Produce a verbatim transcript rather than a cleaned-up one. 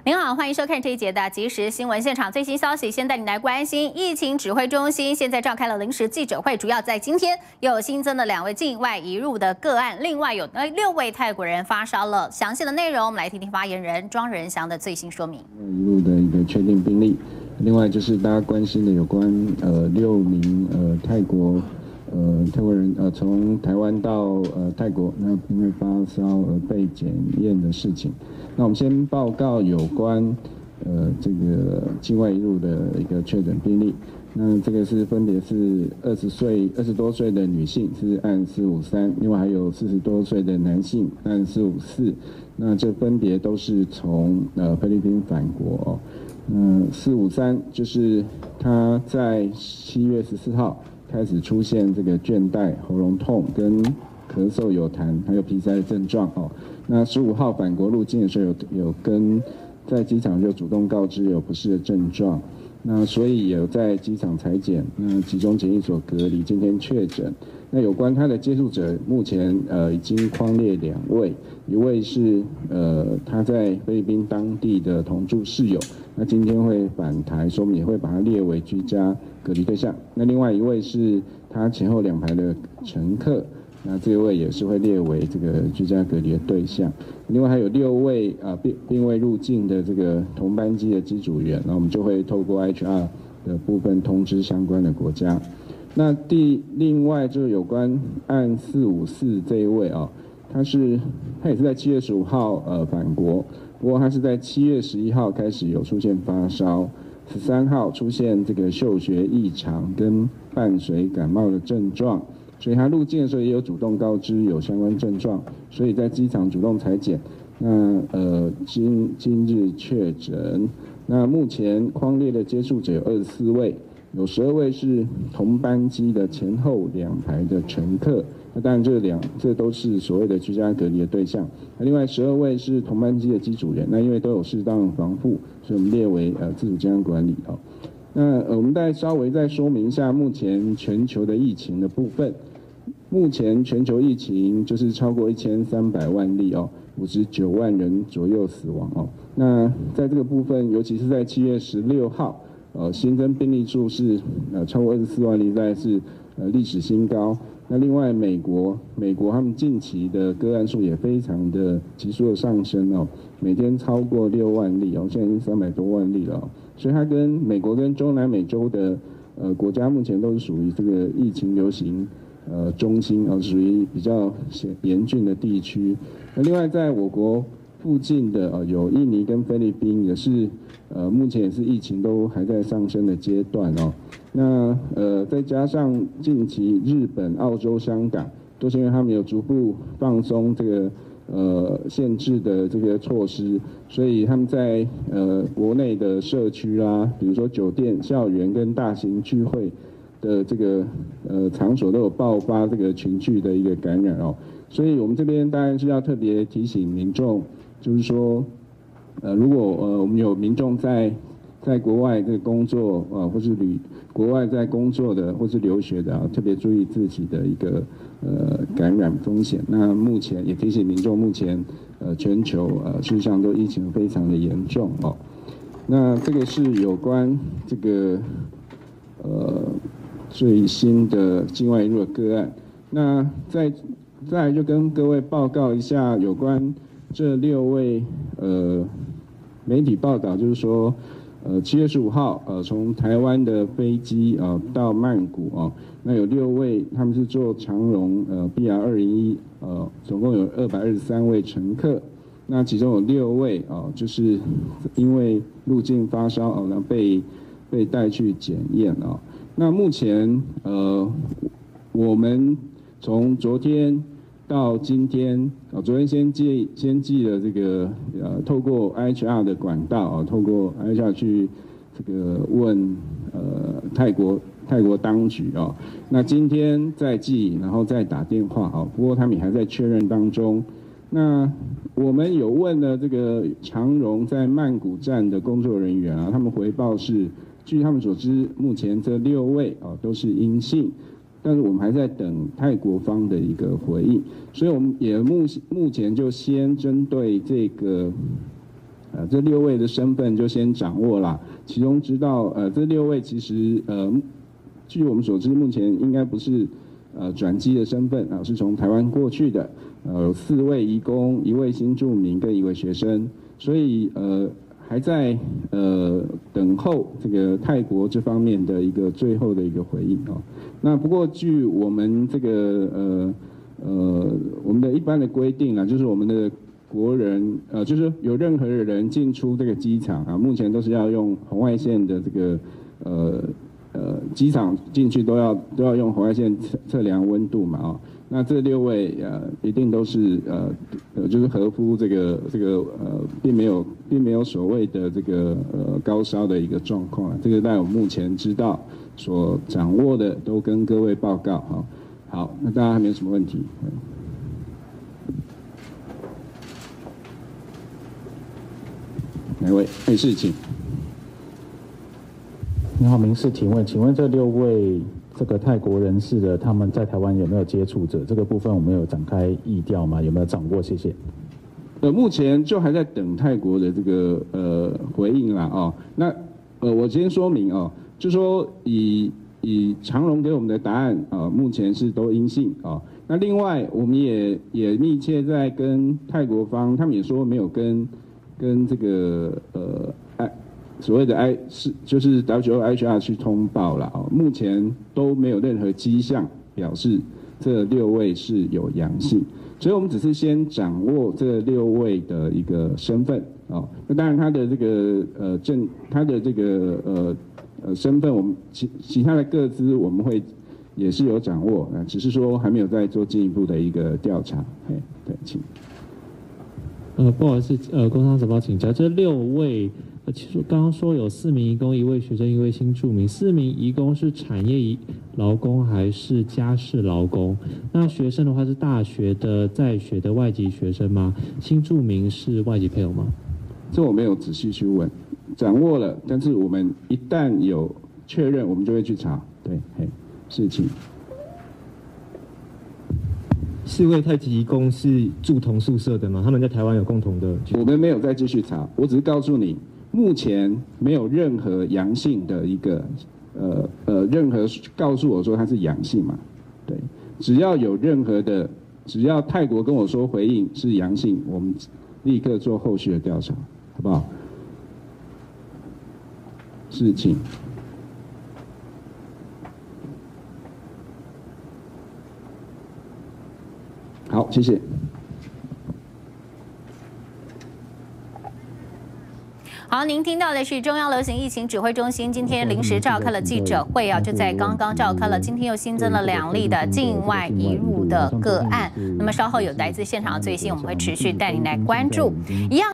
您好，欢迎收看这一节的即时新闻现场。最新消息，先带你来关心疫情指挥中心现在召开了临时记者会，主要在今天又有新增的两位境外移入的个案，另外有呃六位泰国人发烧了。详细的内容，我们来听听发言人庄仁祥的最新说明。 移入的一个确定病例，另外就是大家关心的有关呃六名呃泰国呃泰国人呃从台湾到呃泰国，那因为发烧而被检验的事情。那我们先报告有关呃这个境外移入的一个确诊病例。那这个是分别是二十岁、二十多岁的女性是按四五三，另外还有四十多岁的男性按四五四。那这分别都是从呃菲律宾返国哦。嗯，四五三就是他在七月十四号开始出现这个倦怠、喉咙痛跟咳嗽有痰，还有鼻塞的症状哦。那十五号返国入境的时候有有跟在机场就主动告知有不适的症状，那所以有在机场采检，那集中检疫所隔离，今天确诊。那有关他的接触者，目前呃已经匡列两位，一位是呃他在菲律宾当地的同住室友，那今天会返台，所以我们也会把他列为居家隔离对象。那另外一位是他前后两排的乘客。那这位也是会列为这个居家隔离的对象，另外还有六位啊并并未入境的这个同班机的机组员，那我们就会透过 H R 的部分通知相关的国家。那第另外就是有关按四五四这一位啊，他是他也是在七月十五号呃返国，不过他是在七月十一号开始有出现发烧，十三号出现这个嗅觉异常跟伴随感冒的症状。所以他入境的时候也有主动告知有相关症状，所以在机场主动采检。那呃今今日确诊，那目前匡列的接触者有二十四位，有十二位是同班机的前后两排的乘客。那当然这两这都是所谓的居家隔离的对象。那另外十二位是同班机的机组员，那因为都有适当防护，所以我们列为呃自主健康管理哦。那呃我们再稍微再说明一下目前全球的疫情的部分。目前全球疫情就是超过一千三百万例哦，五十九万人左右死亡哦。那在这个部分，尤其是在七月十六号，呃，新增病例数是呃超过二十四万例，大概是呃历史新高。那另外，美国美国他们近期的个案数也非常的急速的上升哦，每天超过六万例哦，现在已经三百多万例了哦。所以它跟美国跟中南美洲的呃国家目前都是属于这个疫情流行。呃，中心啊，属于比较严峻的地区。那另外，在我国附近的呃，有印尼跟菲律宾，也是呃，目前也是疫情都还在上升的阶段哦。那呃，再加上近期日本、澳洲、香港，都是因为他们有逐步放松这个呃限制的这个措施，所以他们在呃国内的社区啊，比如说酒店、校园跟大型聚会。的这个呃场所都有爆发这个群聚的一个感染哦，所以我们这边当然是要特别提醒民众，就是说，呃，如果呃我们有民众在在国外这个工作啊，或是旅国外在工作的或是留学的啊，特别注意自己的一个呃感染风险。那目前也提醒民众，目前呃全球呃事实上都疫情非常的严重哦。那这个是有关这个呃。最新的境外移入的个案，那再再来就跟各位报告一下有关这六位呃媒体报道，就是说呃七月十五号呃从台湾的飞机呃到曼谷啊、哦，那有六位他们是坐长荣呃 B R 二零一呃总共有二百二十三位乘客，那其中有六位啊、哦、就是因为入境发烧哦，然后被被带去检验啊。哦那目前，呃，我们从昨天到今天，啊，昨天先寄先寄了这个，呃，透过 I H R 的管道啊，透过 I H R 去这个问，呃，泰国泰国当局啊，那今天再寄，然后再打电话啊，不过他们也还在确认当中。那我们有问了这个长荣在曼谷站的工作人员啊，他们回报是。据他们所知，目前这六位啊都是阴性，但是我们还在等泰国方的一个回应，所以我们也目目前就先针对这个呃，这六位的身份就先掌握了，其中知道呃这六位其实呃，据我们所知，目前应该不是呃转机的身份啊，是从台湾过去的，呃，有四位移工，一位新住民跟一位学生，所以呃还在呃等候这个泰国这方面的一个最后的一个回应哦。那不过据我们这个呃呃我们的一般的规定啊，就是我们的国人呃，就是有任何人进出这个机场啊，目前都是要用红外线的这个呃呃机场进去都要都要用红外线测测量温度嘛啊、哦。那这六位呃一定都是呃呃就是合乎这个这个呃并没有并没有所谓的这个呃高烧的一个状况啊，这个在我目前知道所掌握的都跟各位报告哈、哦。好，那大家还没有什么问题。哪位？没事，请。 你好，民事提问，请问这六位这个泰国人士的他们在台湾有没有接触者？这个部分我们有展开疫调吗？有没有掌握？谢谢。 呃，目前就还在等泰国的这个呃回应啦哦。那呃，我先说明哦，就说以以长荣给我们的答案啊、呃，目前是都阴性啊、哦。那另外我们也也密切在跟泰国方，他们也说没有跟。跟这个呃 I 所谓的 I 是就是 W H R 去通报了哦，目前都没有任何迹象表示这六位是有阳性，所以我们只是先掌握这六位的一个身份哦。那当然他的这个呃证，他的这个呃呃身份，我们其其他的个资我们会也是有掌握，啊，只是说还没有在做进一步的一个调查。嘿，对，请。 呃，不好意思，呃，工商时报请教，这六位，呃，其实刚刚说有四名移工，一位学生，一位新住民。四名移工是产业移劳工还是家事劳工？那学生的话是大学的在学的外籍学生吗？新住民是外籍配偶吗？ 这我没有仔细去问，掌握了，但是我们一旦有确认，我们就会去查。对，嘿，事情。 四位泰籍移工是住同宿舍的吗？他们在台湾有共同的？ 我们没有再继续查，我只是告诉你，目前没有任何阳性的一个，呃呃，任何告诉我说他是阳性嘛，对，只要有任何的，只要泰国跟我说回应是阳性，我们立刻做后续的调查，好不好？是，请。好，谢谢。 好，您听到的是中央流行疫情指挥中心今天临时召开了记者会啊，就在刚刚召开了，今天又新增了两例的境外移入的个案。那么稍后有来自现场的最新，我们会持续带您来关注。一样。